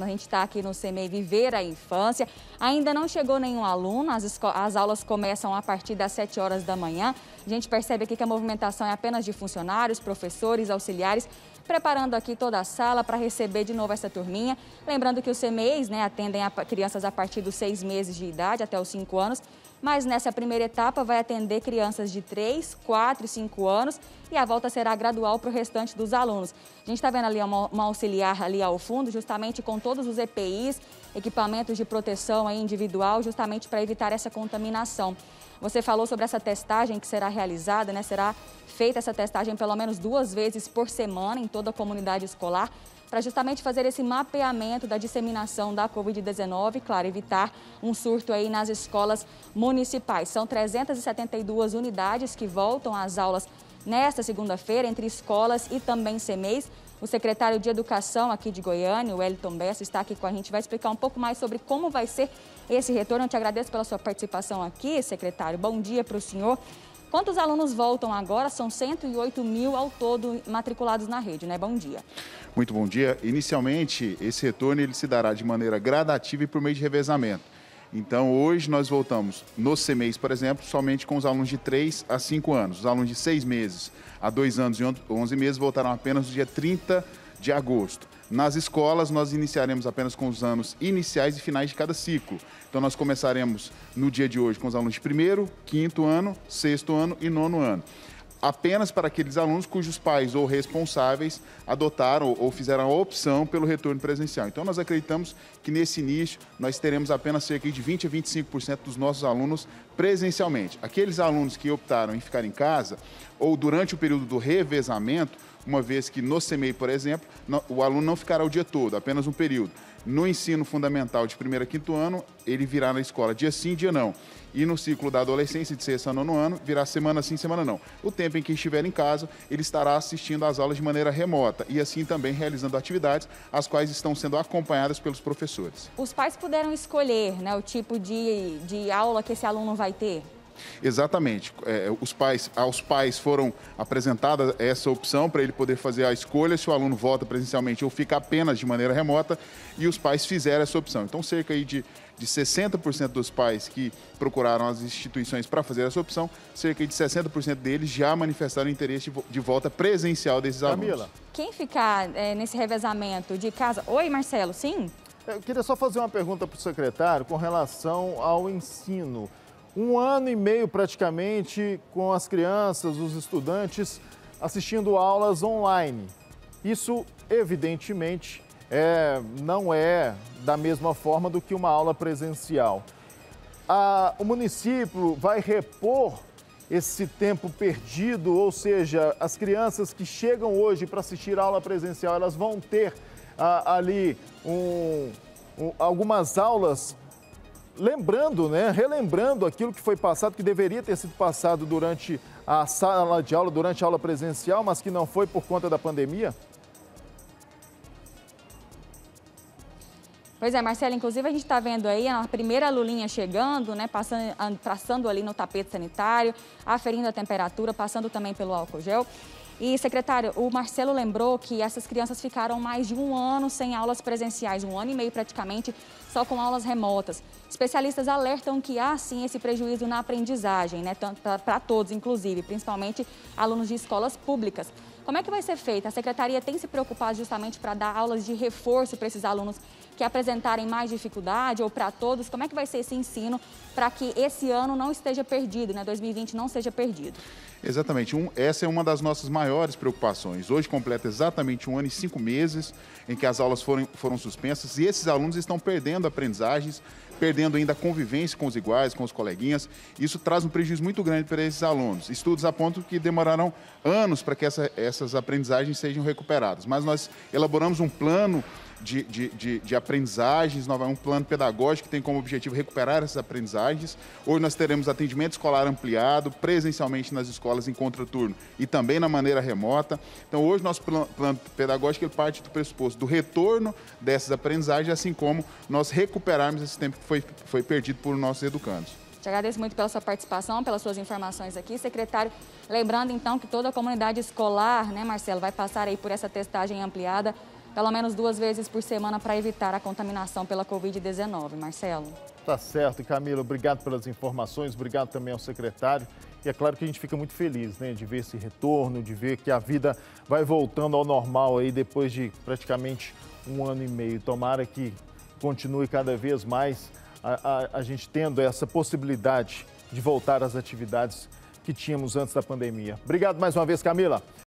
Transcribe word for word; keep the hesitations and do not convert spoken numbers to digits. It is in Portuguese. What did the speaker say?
A gente está aqui no C M E I Viver a Infância. Ainda não chegou nenhum aluno, as, as aulas começam a partir das sete horas da manhã. A gente percebe aqui que a movimentação é apenas de funcionários, professores, auxiliares, preparando aqui toda a sala para receber de novo essa turminha. Lembrando que os C M E Is, né, atendem a crianças a partir dos seis meses de idade até os cinco anos, mas nessa primeira etapa vai atender crianças de três, quatro e cinco anos e a volta será gradual para o restante dos alunos. A gente está vendo ali uma, uma auxiliar ali ao fundo, justamente com todos os E P Is, equipamentos de proteção aí individual, justamente para evitar essa contaminação. Você falou sobre essa testagem que será realizada, né? Será feita essa testagem pelo menos duas vezes por semana em toda a comunidade escolar, para justamente fazer esse mapeamento da disseminação da Covid dezenove, claro, evitar um surto aí nas escolas municipais. São trezentas e setenta e duas unidades que voltam às aulas nesta segunda-feira, entre escolas e também C M E Is. O secretário de Educação aqui de Goiânia, o Wellington Bessa, está aqui com a gente, vai explicar um pouco mais sobre como vai ser esse retorno. Eu te agradeço pela sua participação aqui, secretário. Bom dia para o senhor. Quantos alunos voltam agora? São cento e oito mil ao todo matriculados na rede, né? Bom dia. Muito bom dia. Inicialmente, esse retorno ele se dará de maneira gradativa e por meio de revezamento. Então, hoje nós voltamos nos C M E Is, por exemplo, somente com os alunos de três a cinco anos. Os alunos de seis meses a dois anos e onze meses voltarão apenas no dia trinta de agosto. Nas escolas, nós iniciaremos apenas com os anos iniciais e finais de cada ciclo. Então, nós começaremos no dia de hoje com os alunos de primeiro, quinto ano, sexto ano e nono ano. Apenas para aqueles alunos cujos pais ou responsáveis adotaram ou fizeram a opção pelo retorno presencial. Então, nós acreditamos que nesse início nós teremos apenas cerca de vinte a vinte e cinco por cento dos nossos alunos presencialmente. Aqueles alunos que optaram em ficar em casa ou durante o período do revezamento, uma vez que no C M E I, por exemplo, o aluno não ficará o dia todo, apenas um período. No ensino fundamental de primeiro a quinto ano, ele virá na escola dia sim, dia não. E no ciclo da adolescência, de sexto a nono ano, virá semana sim, semana não. O tempo em que estiver em casa, ele estará assistindo às aulas de maneira remota e assim também realizando atividades, as quais estão sendo acompanhadas pelos professores. Os pais puderam escolher, né, o tipo de, de aula que esse aluno vai ter? Exatamente. É, os pais, aos pais foram apresentada essa opção para ele poder fazer a escolha se o aluno volta presencialmente ou fica apenas de maneira remota, e os pais fizeram essa opção. Então, cerca aí de, de sessenta por cento dos pais que procuraram as instituições para fazer essa opção, cerca de sessenta por cento deles já manifestaram interesse de, de volta presencial desses alunos. Camila. Quem ficar é, nesse revezamento de casa... Oi, Marcelo, sim? Eu queria só fazer uma pergunta para o secretário com relação ao ensino. Um ano e meio praticamente com as crianças, os estudantes assistindo aulas online. Isso, evidentemente, é, não é da mesma forma do que uma aula presencial. A, o município vai repor esse tempo perdido, ou seja, as crianças que chegam hoje para assistir a aula presencial, elas vão ter a, ali um, um, algumas aulas. Lembrando, né, relembrando aquilo que foi passado, que deveria ter sido passado durante a sala de aula, durante a aula presencial, mas que não foi por conta da pandemia? Pois é, Marcelo, inclusive a gente está vendo aí a primeira lulinha chegando, né, passando, passando ali no tapete sanitário, aferindo a temperatura, passando também pelo álcool gel. E, secretário, o Marcelo lembrou que essas crianças ficaram mais de um ano sem aulas presenciais, um ano e meio praticamente, só com aulas remotas. Especialistas alertam que há, sim, esse prejuízo na aprendizagem, né, para todos, inclusive, principalmente alunos de escolas públicas. Como é que vai ser feita? A secretaria tem se preocupado justamente para dar aulas de reforço para esses alunos que apresentarem mais dificuldade, ou para todos? Como é que vai ser esse ensino para que esse ano não esteja perdido, né, dois mil e vinte não seja perdido? Exatamente. Um, essa é uma das nossas maiores preocupações. Hoje completa exatamente um ano e cinco meses em que as aulas foram, foram suspensas e esses alunos estão perdendo aprendizagens, perdendo ainda a convivência com os iguais, com os coleguinhas. Isso traz um prejuízo muito grande para esses alunos. Estudos apontam que demorarão anos para que essa, essas aprendizagens sejam recuperadas. Mas nós elaboramos um plano De, de, de, de aprendizagens, um plano pedagógico que tem como objetivo recuperar essas aprendizagens. Hoje nós teremos atendimento escolar ampliado, presencialmente nas escolas em contraturno e também na maneira remota. Então hoje nosso plano, plano pedagógico ele parte do pressuposto do retorno dessas aprendizagens, assim como nós recuperarmos esse tempo que foi, foi perdido por nossos educandos. Te agradeço muito pela sua participação, pelas suas informações aqui, secretário. Lembrando então que toda a comunidade escolar, né, Marcelo, vai passar aí por essa testagem ampliada pelo menos duas vezes por semana para evitar a contaminação pela covid dezenove. Marcelo. Tá certo, e Camila, obrigado pelas informações, obrigado também ao secretário. E é claro que a gente fica muito feliz, né, de ver esse retorno, de ver que a vida vai voltando ao normal aí depois de praticamente um ano e meio. Tomara que continue cada vez mais a, a, a gente tendo essa possibilidade de voltar às atividades que tínhamos antes da pandemia. Obrigado mais uma vez, Camila.